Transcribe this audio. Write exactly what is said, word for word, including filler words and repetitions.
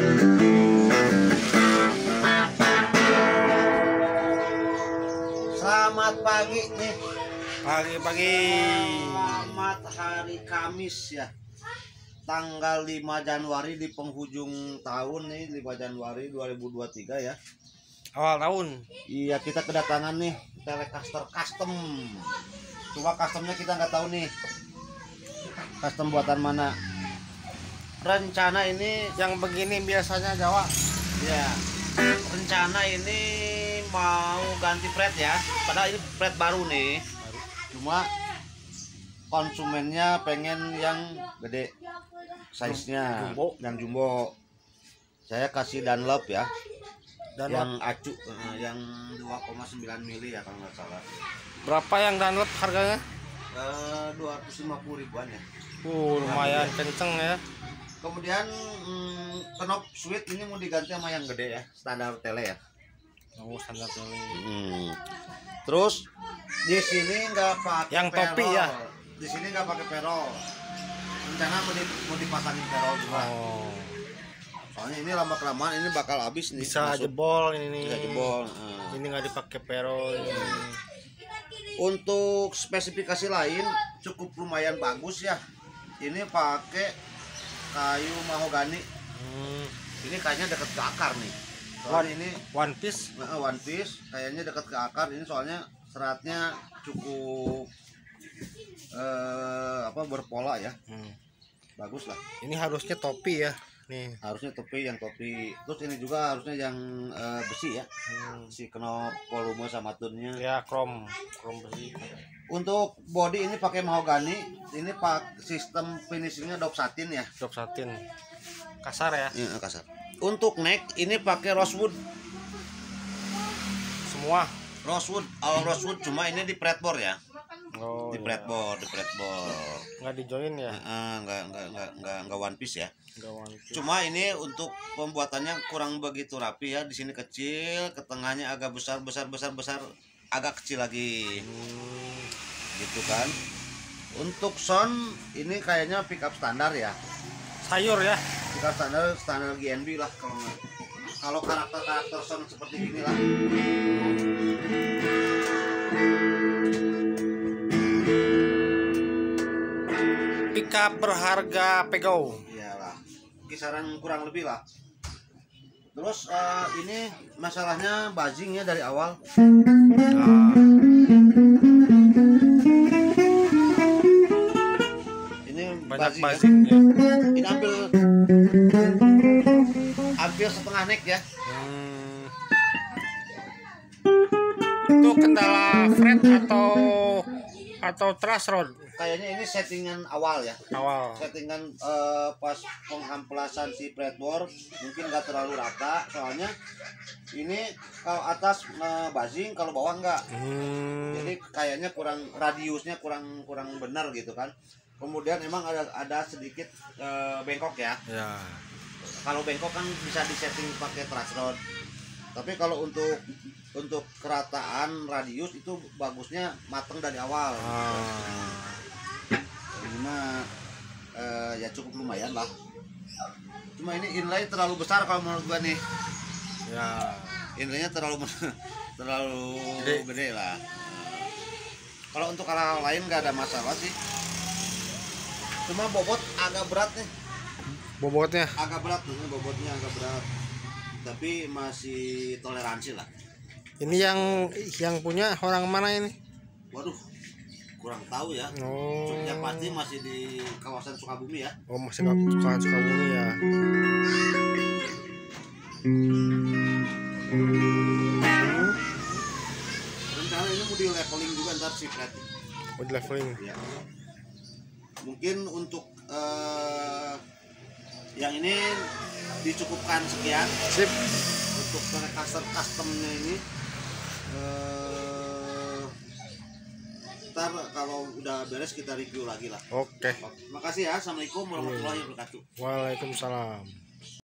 Selamat pagi nih. Pagi-pagi. Selamat hari Kamis ya. Tanggal lima Januari di penghujung tahun nih, lima Januari dua ribu dua puluh tiga ya. Awal tahun. Iya, kita kedatangan nih Telecaster custom. Cuma customnya kita nggak tahu nih. Custom buatan mana. Rencana ini Yang begini biasanya Jawa. ya. Rencana ini mau ganti pret ya. Padahal ini pret baru nih. Cuma konsumennya pengen yang gede size-nya, Jumbo. yang jumbo. Saya kasih Dunlop ya. Dan Yang acu eh, yang dua koma sembilan mili ya kalau nggak salah. berapa yang Dunlop harganya? Eh, dua ratus lima puluh ribuan ya. Uh, lumayan kenceng ya. Kemudian hmm, knob switch ini mau diganti sama yang gede ya, standar tele ya. Oh, standar ini. Hmm. Terus di sini nggak pakai Yang topi perol. ya? Di sini nggak pakai perol. Rencana mau, di, mau dipasangin perol juga. Oh, Soalnya ini lama kelamaan ini bakal habis nih. bisa masuk. jebol ini. Bisa jebol. Nah. Ini nggak dipakai perol. Ini. Untuk spesifikasi lain cukup lumayan bagus ya. Ini pakai kayu mahogani. Hmm. Ini kayaknya dekat ke akar nih. One, Soalnya ini one piece. nah, one piece kayaknya dekat ke akar. Ini soalnya seratnya cukup eh, apa berpola ya. Hmm. Bagus lah. Ini harusnya topi ya. Nih. Harusnya topi yang topi. Terus ini juga harusnya yang eh, besi ya. Hmm. Si knob volume sama tunnya. Ya krom, krom besi. Untuk body ini pakai mahogani. Ini pak sistem finishingnya dop satin ya. Dop satin. Kasar ya. Iya, kasar. Untuk neck ini pakai rosewood. Semua. Rosewood, all rosewood, cuma ini di fretboard ya. Oh, Di iya. fretboard, di fretboard. Nggak di join ya. Heeh, enggak enggak enggak enggak enggak one piece ya. Nggak one piece. Cuma ini untuk pembuatannya kurang begitu rapi ya. Di sini kecil, ke tengahnya agak besar, besar, besar, besar, agak kecil lagi. Hmm. Gitu kan. Untuk sound ini kayaknya pickup standar ya. Sayur ya. Pickup standar standar G N B lah kalau nggak. Kalau karakter-karakter sound seperti ini lah. Pickup berharga Pego. Iyalah, kisaran kurang lebih lah. Terus eh, ini masalahnya buzzing ya dari awal. Nah, Ini banyak buzzing, buzzing ya. ya. Ini ambil ambil setengah neck ya. Hmm. Itu kendala fret atau atau truss rod Kayaknya ini settingan awal ya. awal. Settingan eh, pas pengamplasan si fretboard mungkin nggak terlalu rata. Soalnya ini kalau atas eh, buzzing, kalau bawah enggak. Hmm. Jadi kayaknya kurang radiusnya kurang kurang benar gitu kan. Kemudian emang ada ada sedikit eh, bengkok ya. Ya. Kalau bengkok kan bisa disetting pakai truss rod. Tapi kalau untuk untuk kerataan radius itu bagusnya mateng dari awal. Ah. Ini mah eh, ya cukup lumayan lah. Cuma ini inlay terlalu besar kalau menurut gua nih. Ya. Inlaynya terlalu terlalu Gede. gede lah. Nah, kalau untuk hal lain nggak ada masalah sih. Cuma bobot agak berat nih. Bobotnya. Agak berat nih, bobotnya agak berat. Tapi masih toleransi lah. Ini yang yang punya orang mana ini? Waduh, kurang tahu ya. Oh. Yang pasti masih di kawasan Sukabumi ya. Oh, masih suka Sukabumi ya. Rencana ini mau di leveling juga ntar si fret. Oh, di leveling. Ya. Mungkin untuk eh, yang ini dicukupkan sekian. Sip. Untuk Telecaster customnya ini eh, ntar kalau udah beres kita review lagi lah. Oke. Oke, makasih ya. Assalamualaikum warahmatullahi wabarakatuh. Waalaikumsalam.